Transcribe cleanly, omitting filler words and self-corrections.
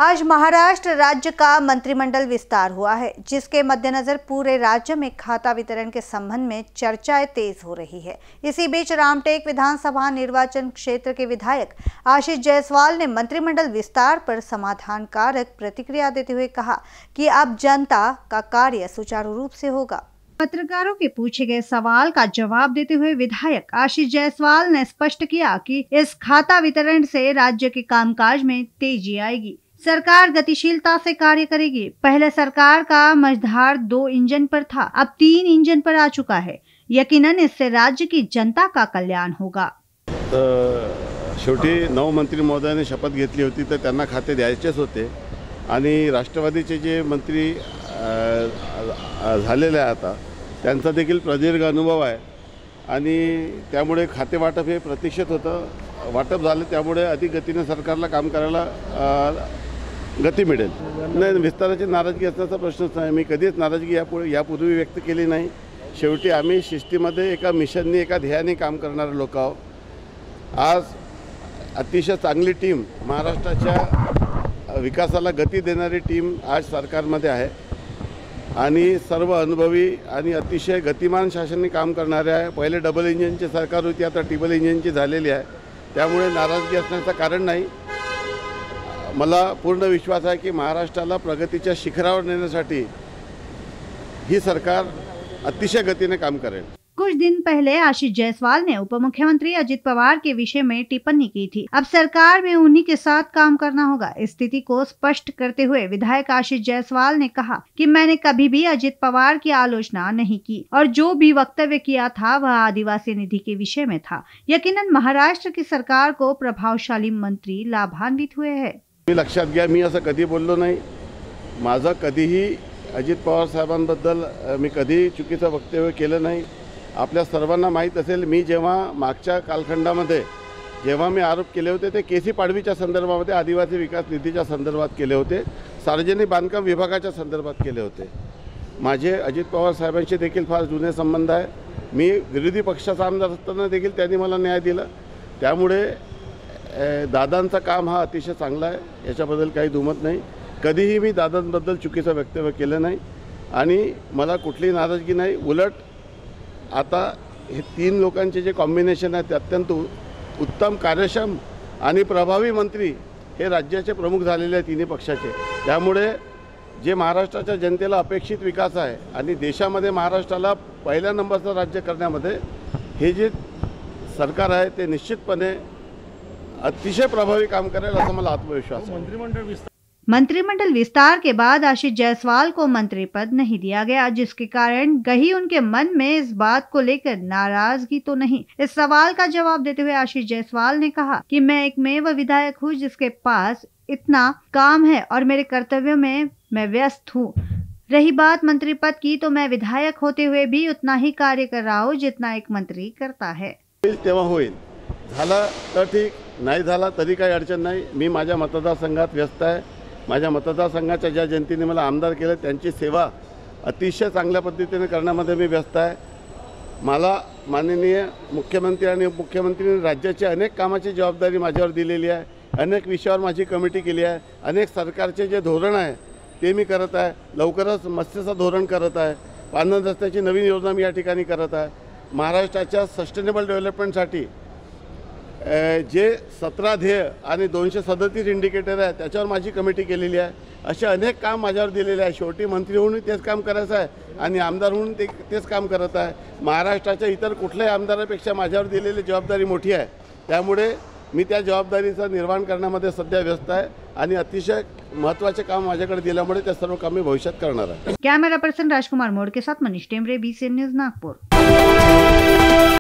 आज महाराष्ट्र राज्य का मंत्रिमंडल विस्तार हुआ है, जिसके मद्देनजर पूरे राज्य में खाता वितरण के संबंध में चर्चाएं तेज हो रही है। इसी बीच रामटेक विधानसभा निर्वाचन क्षेत्र के विधायक आशीष जायसवाल ने मंत्रिमंडल विस्तार पर समाधानकारक प्रतिक्रिया देते हुए कहा कि अब जनता का कार्य सुचारू रूप से होगा। पत्रकारों के पूछे गए सवाल का जवाब देते हुए विधायक आशीष जायसवाल ने स्पष्ट किया कि इस खाता वितरण से राज्य के कामकाज में तेजी आएगी। सरकार गतिशीलता से कार्य करेगी। पहले सरकार का मझधार 2 इंजन पर था, अब 3 इंजन पर आ चुका है। यकीनन इससे राज्य की जनता का कल्याण होगा। शेवटी 9 मंत्री महोदयांनी शपथ घेतली होती, तर त्यांना खाते द्यायचेच होते आणि राष्ट्रवादीचे जे मंत्री झालेले आता त्यांचा देखील प्रदीर्घ अनुभव आहे आणि त्यामुळे खाते वाटप हे प्रतीक्षित होतं। वाटप झालं त्यामुळे अधिक गतीने सरकारला काम करायला गती मिळेल। नाही, विस्ताराची नाराजगी असण्याचा प्रश्नच नाही। मी कधीच नाराजगी यापूर्वी व्यक्त केली नाही। शेवटी आम्ही शिस्तीमध्ये एका मिशननी एका ध्येयाने काम करणारे लोक आहोत। आज अतिशय चांगली टीम, महाराष्ट्राच्या विकासाला गती देणारी टीम आज सरकारमध्ये आहे आणि सर्व अनुभवी आणि अतिशय गतिमान शासनाने काम करणारे आहे। पहिले डबल इंजिनची सरकार होती, आता ट्रिपल इंजिनची झालेली आहे। त्यामुळे नाराजगी असण्याचं कारण नाही। मला पूर्ण विश्वास आहे की महाराष्ट्राला प्रगतीच्या शिखरावर नेण्यासाठी ही सरकार अतिशय गतीने काम करेल। कुछ दिन पहले आशीष जायसवाल ने उप मुख्यमंत्री अजित पवार के विषय में टिप्पणी की थी। अब सरकार में उन्हीं के साथ काम करना होगा। इस स्थिति को स्पष्ट करते हुए विधायक आशीष जायसवाल ने कहा कि मैंने कभी भी अजित पवार की आलोचना नहीं की और जो भी वक्तव्य किया था वह आदिवासी निधि के विषय में था। यकीनन महाराष्ट्र की सरकार को प्रभावशाली मंत्री लाभान्वित हुए हैं। लक्षात घ्या, मी असं कधी बोललो नाही। माझं कधीही अजित पवार साहेबांबद्दल मी कधी चुकीचं वक्तव्य केलं नाही। आपल्या सर्वांना माहीत असेल, मी जेव्हा मागच्या कालखंडामध्ये जेव्हा मी आरोप केले होते ते केसी पाडवीच्या संदर्भामध्ये, आदिवासी विकास निधीच्या संदर्भात केले होते, सार्वजनिक बांधकाम विभागाच्या संदर्भात केले होते। माझे अजित पवार साहेबांशी देखील फार जुने संबंध आहे। मी विरोधी पक्षाचा आमदार असताना देखील त्यांनी मला न्याय दिला। त्यामुळे दादांचं काम हा अतिशय चांगला आहे, याच्याबद्दल काही दुमत नाही। कधीही मी दादांबद्दल चुकीचं वक्तव्य केलं नाही आणि मला कुठलीही नाराजगी नाही। उलट आता हे 3 लोकांचे जे कॉम्बिनेशन आहे ते अत्यंत उत्तम, कार्यक्षम आणि प्रभावी मंत्री हे राज्याचे प्रमुख झालेले आहेत तिन्ही पक्षाचे। त्यामुळे जे महाराष्ट्राच्या जनतेला अपेक्षित विकास आहे आणि देशामध्ये महाराष्ट्राला पहिल्या नंबरचं राज्य करण्यामध्ये हे जे सरकार आहे ते निश्चितपणे अतिशय प्रभावी काम करेल असा मला आत्मविश्वास आहे। मंत्रिमंडल विस्तार के बाद आशीष जायसवाल को मंत्री पद नहीं दिया गया, जिसके कारण कहीं उनके मन में इस बात को लेकर नाराजगी तो नहीं। इस सवाल का जवाब देते हुए आशीष जायसवाल ने कहा कि मैं एकमेव विधायक हूँ जिसके पास इतना काम है और मेरे कर्तव्यों में मैं व्यस्त हूँ। रही बात मंत्री पद की, तो मैं विधायक होते हुए भी उतना ही कार्य कर रहा हूँ जितना एक मंत्री करता है। तेव्हा होईल, झाला तर ठीक, नाही झाला तरी काही अडचण नाही। मी माझ्या मतदारसंघात व्यस्त आहे। माझ्या मतदारसंघाच्या ज्या जनतेने मला आमदार केलं त्यांची सेवा अतिशय चांगल्या पद्धतीने करण्यामध्ये मी व्यस्त आहे। मला माननीय मुख्यमंत्री आणि उपमुख्यमंत्र्यांनी राज्याची अनेक कामाची जबाबदारी माझ्यावर दिलेली आहे। अनेक विषयावर माझी कमिटी केली आहे। अनेक सरकारचे जे धोरण आहे ते मी करत आहे। लवकरच मत्स्याचं धोरण करत आहे। पाणंद रस्त्याची नवीन योजना मी या ठिकाणी करत आहे। महाराष्ट्राच्या सस्टेनेबल डेव्हलपमेंटसाठी जे 17 ध्येय आणि 237 इंडिकेटर आहे त्याच्यावर माझी कमिटी केलेली आहे। असे अनेक काम माझ्यावर दिलेले आहे। शेवटी मंत्री होऊन तेच काम करायचं आहे आणि आमदार होऊन तेच काम करत आहे। महाराष्ट्राच्या इतर कुठल्याही आमदारापेक्षा माझ्यावर दिलेली जबाबदारी मोठी आहे। त्यामुळे मी त्या जबाबदारीचं निर्वहन करण्यामध्ये सध्या व्यस्त आहे आणि अतिशय महत्त्वाचे काम माझ्याकडे दिल्यामुळे ते सर्व काम मी भविष्यात करणार आहे। कैमरा पर्सन राजकुमार मोड़ के साथ मनीष टेमरे, BCN न्यूज़ नागपुर।